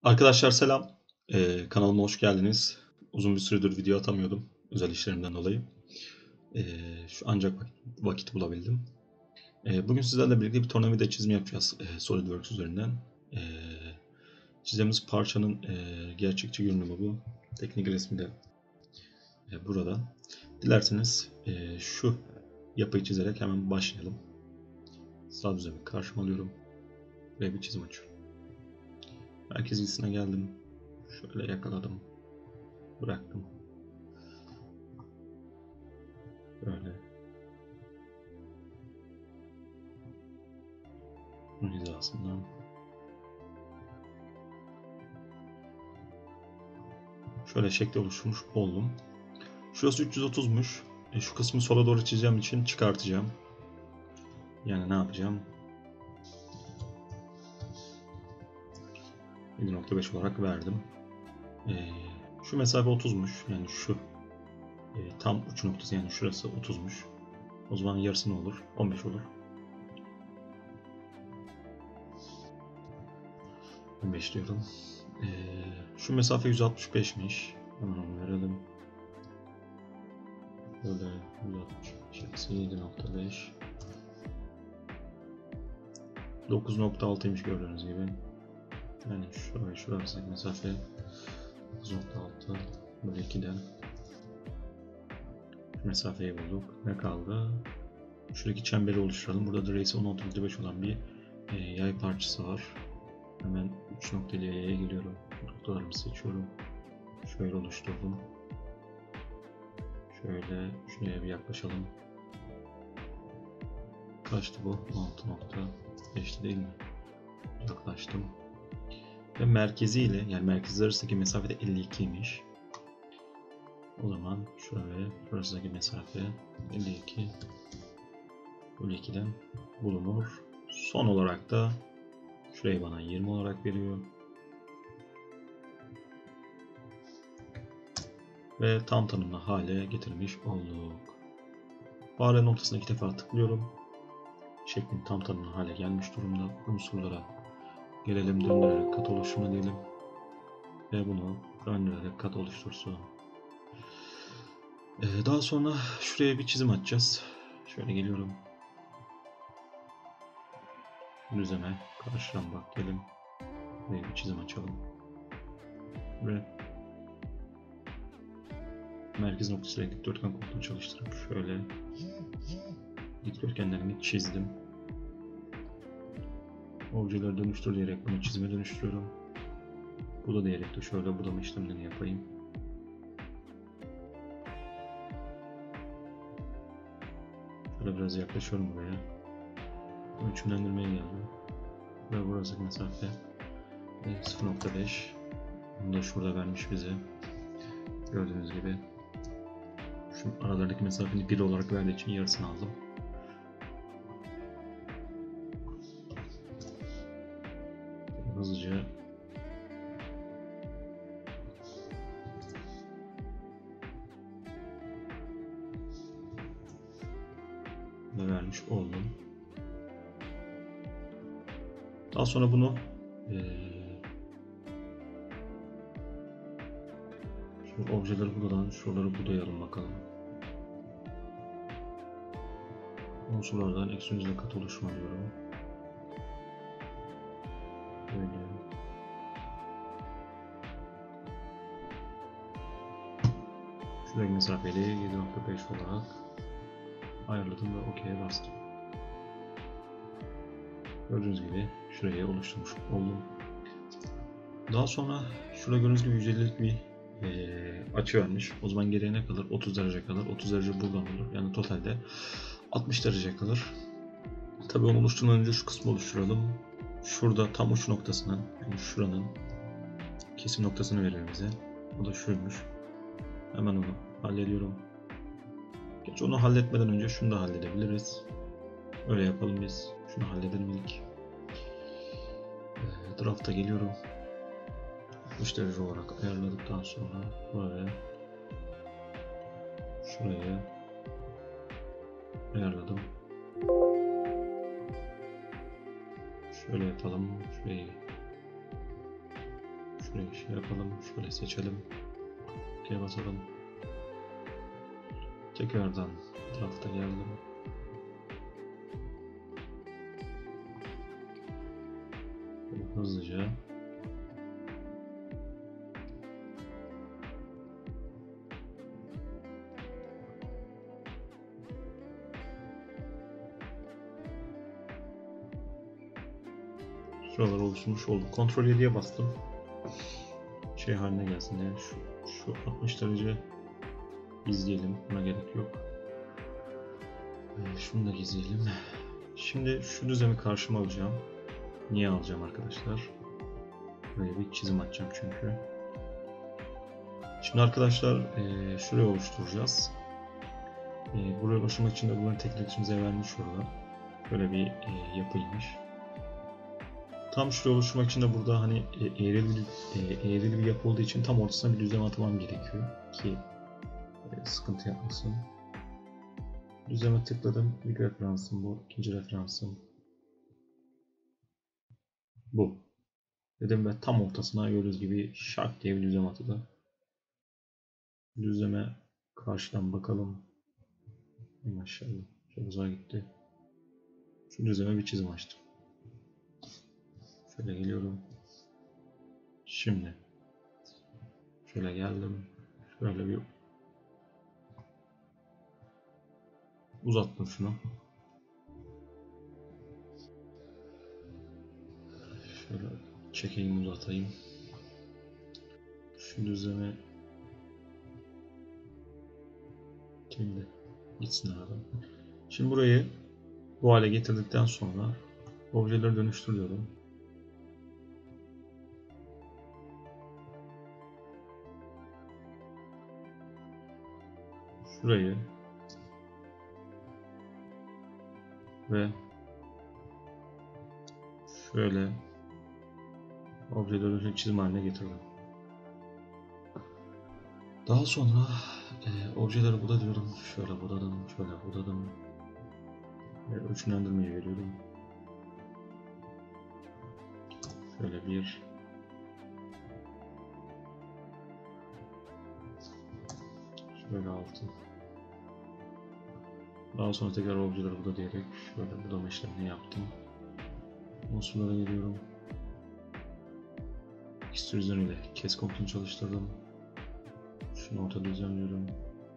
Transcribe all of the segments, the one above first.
Arkadaşlar selam. Kanalıma hoş geldiniz. Uzun bir süredir video atamıyordum özel işlerimden dolayı. Şu ancak vakit bulabildim. Bugün sizlerle birlikte bir tornavida çizimi yapacağız SolidWorks üzerinden. Çizeceğimiz parçanın gerçekçi görünümü bu. Teknik resmi de burada. Dilerseniz şu yapıyı çizerek hemen başlayalım. Sağ düzlemi karşıma alıyorum ve bir çizim açıyorum. Merkez çizgisine geldim. Şöyle yakaladım. Bıraktım. Böyle. Hizasından. Şöyle şekli oluşturmuş oldum. Şurası 330'muş. Şu kısmı sola doğru çizeceğim için çıkartacağım. Yani ne yapacağım? 7.5 olarak verdim. Şu mesafe 30'muş. Yani şu tam uç noktası, yani şurası 30'muş. O zaman yarısı ne olur? 15 olur. 15 diyorum. Şu mesafe 165'miş. Hemen onu verelim. Böyle 165 7.5 9.6'ymış gördüğünüz gibi. Yani şurası mesafe 9.6 bölü 2'den mesafeyi bulduk. Ne kaldı? Şuradaki çemberi oluşturalım. Burada da race 10.5 olan bir yay parçası var. Hemen 3 noktalı yaya geliyorum. Noktalarımı seçiyorum. Şöyle oluşturdum. Şöyle şuraya bir yaklaşalım. Kaçtı bu? 6.5'ti değil mi? Yaklaştım. Ve merkeziyle, yani merkez arasındaki mesafe de 52'ymiş. O zaman şuraya arasındaki mesafe 52 bölü 2'den bulunur. Son olarak da şurayı bana 20 olarak veriyor. Ve tam tanımlı hale getirmiş olduk. Fare noktasına 2 defa tıklıyorum. Şeklin tam tanımlı hale gelmiş durumda. Unsurlara gelelim, döndürerek kat oluşturma diyelim. Ve bunu döndürerek kat oluştursun. Daha sonra şuraya bir çizim atacağız. Şöyle geliyorum. Düzleme karşıdan bak diyelim. Buraya bir çizim açalım. Ve merkez noktasıyla dikdörtgen kodunu çalıştırıp şöyle dikdörtgenlerimi çizdim. Objeleri dönüştür diyerek bunu çizime dönüştürüyorum. Bu da diyerek de şöyle budama işlemlerini yapayım. Şöyle biraz yaklaşıyorum buraya. Ölçümlendirmeye geldim. Ve burası mesafe 0.5. Bunu da şurada vermiş bize. Gördüğünüz gibi. Şu aralardaki mesafeni 1 olarak verdiği için yarısını aldım. Hızlıca vermiş oldum. Daha sonra bunu şu objeleri buradan şuraları budayalım bakalım. Unsurlardan eksi kat oluşma diyorum. Böyle. Şuradaki mesafeli 7.5 olarak ayarladım ve OK'ye bastım. Gördüğünüz gibi şuraya oluşturmuş oldum. Daha sonra şurada gördüğünüz gibi 150'lik bir açı vermiş. O zaman geriye ne kalır? 30 derece kalır. 30 derece buradan olur. Yani totalde 60 derece kalır. Tabii onu oluşturmadan önce şu kısmı oluşturalım. Şurada tam uç noktasının, yani şuranın kesim noktasını verir bize. O da şuymuş. Hemen onu hallediyorum. Geç onu halletmeden önce şunu da halledebiliriz. Öyle yapalım biz. Şunu halledelim ilk. Draft'a geliyorum. 60 derece olarak ayarladıktan sonra buraya şuraya ayarladım. Şöyle yapalım. Şurayı Şuraya şey yapalım. Şöyle seçelim. Okey basalım. Tekrardan drafta geldim. Böyle hızlıca. Şuralar oluşmuş oldu. Ctrl 7'ye bastım. Şey haline gelsin yani şu 60 derece izleyelim. Buna gerek yok. Şunu da gizleyelim. Şimdi şu düzlemi karşıma alacağım. Niye alacağım arkadaşlar? Buraya bir çizim atacağım çünkü. Şimdi arkadaşlar şurayı oluşturacağız. Buraya oluşturmak için de bunların teknikçimize vermiş orada. Böyle bir yapıymış. Tam şuraya oluşturmak için de burada hani eğrili bir yapı olduğu için tam ortasına bir düzlem atmam gerekiyor ki sıkıntı yapmasın. Düzleme tıkladım. İlk referansım bu. İkinci referansım bu. Dedim ve tam ortasına gördüğünüz gibi şak diye bir düzlem atıldı. Düzleme karşıdan bakalım. Maşallah. Çok uzağa gitti. Şu düzleme bir çizim açtım. Şöyle geliyorum. Şimdi şöyle geldim. Şöyle bir uzattım şunu. Şöyle çekeyim, uzatayım. Şu düzleme şimdi gitsin abi. Şimdi burayı bu hale getirdikten sonra objeleri dönüştürüyorum. Şurayı ve şöyle obje dönüşüm çizim haline getirdim. Daha sonra objeleri budalıyorum. Şöyle budadım, şöyle budadım. Ve ölçülendirmeyi veriyorum. Şöyle bir şöyle altı. Daha sonra tekrar objeleri buda diyerek şöyle budama işlemini yaptım. Unsurlara geliyorum. Extrusion ile kes komutunu çalıştırdım. Şunu ortada düzenliyorum.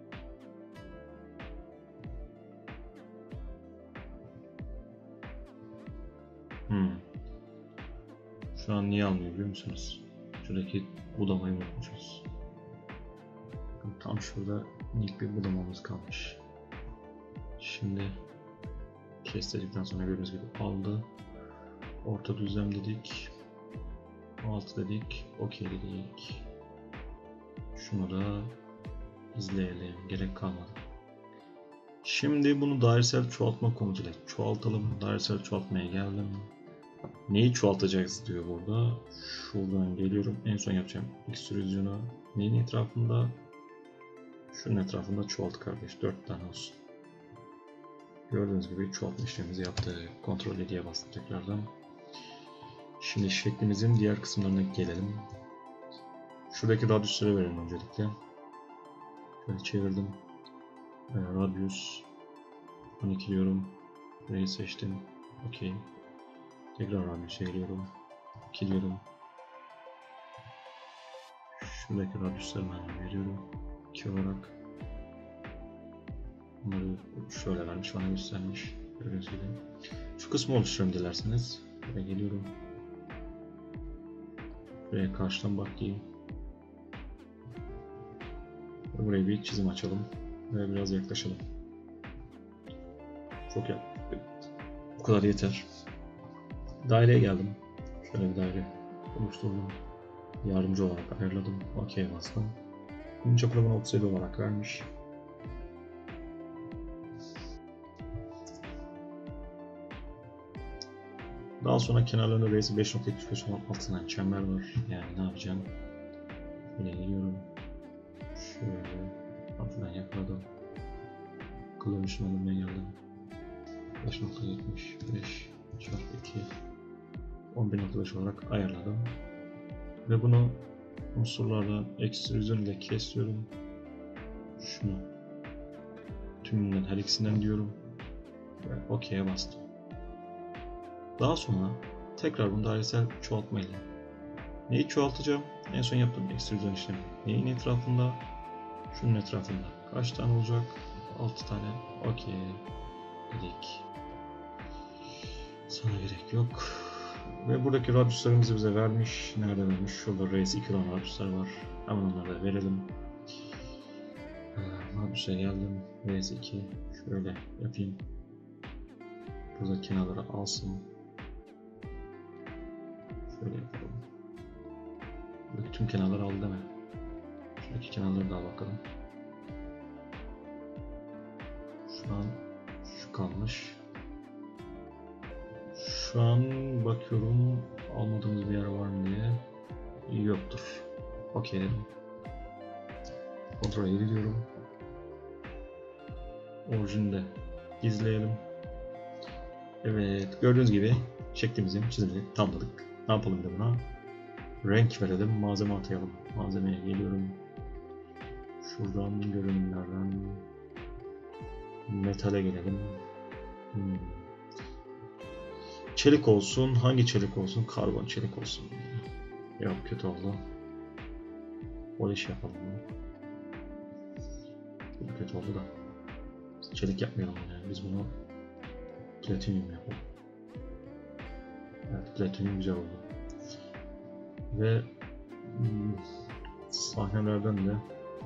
Şu an niye almıyor biliyor musunuz? Şuradaki budamayı unutmuşuz. Tam şurada ilk bir budamamız kalmış. Şimdi kes dedikten sonra gördüğünüz gibi aldı. Orta düzlem dedik. Alt dedik. OK dedik. Şunu da izleyelim. Gerek kalmadı. Şimdi bunu dairesel çoğaltma komutuyla çoğaltalım. Dairesel çoğaltmaya geldim. Neyi çoğaltacağız diyor burada. Şuradan geliyorum. En son yapacağım ekstrüzyonu neyin etrafında? Şunun etrafında çoğalt kardeş. 4 tane olsun. Gördüğünüz gibi çoğaltma işlemimizi yaptık. Ctrl 7'ye bastım tekrardan. Şimdi şeklimizin diğer kısımlarına gelelim. Şuradaki radyüsleri verelim öncelikle. Şöyle çevirdim. Radyüs 12 diyorum. Burayı seçtim. OK. Tekrar radyüse geliyorum. 2 diyorum. Şuradaki radyüslerimi veriyorum. 2 olarak. Bunları şöyle vermiş, bana göstermiş. Gördüğünüz gibi. Şu kısmı oluşturuyorum dilerseniz. Buraya geliyorum. Buraya karşıdan bakayım. Buraya bir çizim açalım. Ve biraz yaklaşalım. Çok yaklaştık. Bu kadar yeter. Daireye geldim. Şöyle bir daire oluşturdum. Yardımcı olarak ayarladım. OK bastım. Bunun çapını bana 37 olarak vermiş. Daha sonra kenarlarında R'si 5.75 olan altından çember var. Yani ne yapacağım? Şöyle geliyorum. Şöyle altından yakaladım. Kılavuşunu almaya geldim. 5.75 çarpı 2 11.5 olarak ayarladım. Ve bunu Unsurlardan ekstrüzyon ile kesiyorum. Şunu. Tümünden her ikisinden diyorum. Ve OK'ye bastım. Daha sonra tekrar bunu dairesel çoğaltma ile. Neyi çoğaltacağım? En son yaptığım ekstrüzyon işlemi. Neyin etrafında? Şunun etrafında. Kaç tane olacak? 6 tane. Okey. Dedik. Sana gerek yok. Ve buradaki radyuslarımızı bize vermiş. Nerede vermiş? Şurada RS2 olan radyuslar var. Hemen onları da verelim. Radyus'a geldim. RS2. Şöyle yapayım. Burada kenarları alsın. Şöyle yapalım. Buradaki tüm kenarları aldı değil mi? Şuradaki kenarları da al bakalım. Şu an şu kalmış. Şu an bakıyorum almadığımız bir yer var mı diye. Yoktur. Okey dedim. Kontrol ediyorum. Orijinde gizleyelim. Evet, gördüğünüz gibi şeklimizin çizimini tamamladık. Ne yapalım da buna? Renk verelim, malzeme atayalım. Malzemeye geliyorum. Şuradan görünümlerden metale gelelim. Çelik olsun. Hangi çelik olsun? Karbon çelik olsun. Yok, kötü oldu. Polish yapalım. Bu kötü oldu da. Çelik yapmayalım yani. Biz bunu platinyum yapalım. Evet, platinyum güzel oldu. Ve sahnelerden de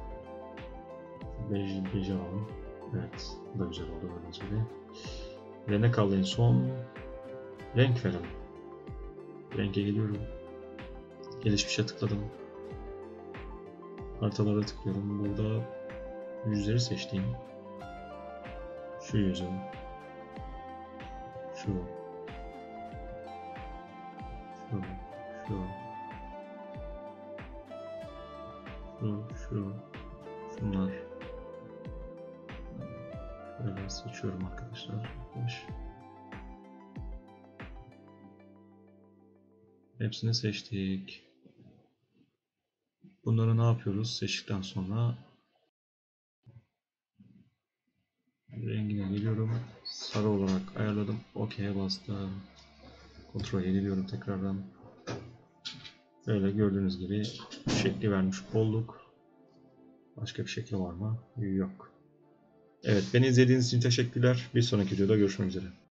bej alalım. Evet, bu da güzel oldu gördüğünüz gibi. Ve ne kaldı en son? Renk verelim. Renge geliyorum. Gelişmişe tıkladım. Haritalara tıklıyorum. Burada yüzleri seçtiğim. Şu yüzü. Şu. Şu. Şu. Şu. Şunlar. Böyle seçiyorum arkadaşlar. Hepsini seçtik. Bunları ne yapıyoruz? Seçtikten sonra rengine geliyorum. Sarı olarak ayarladım. OK'ye bastım. Kontrol ediyorum tekrardan. Böyle gördüğünüz gibi şekli vermiş olduk. Başka bir şekli var mı? Yok. Evet, beni izlediğiniz için teşekkürler. Bir sonraki videoda görüşmek üzere.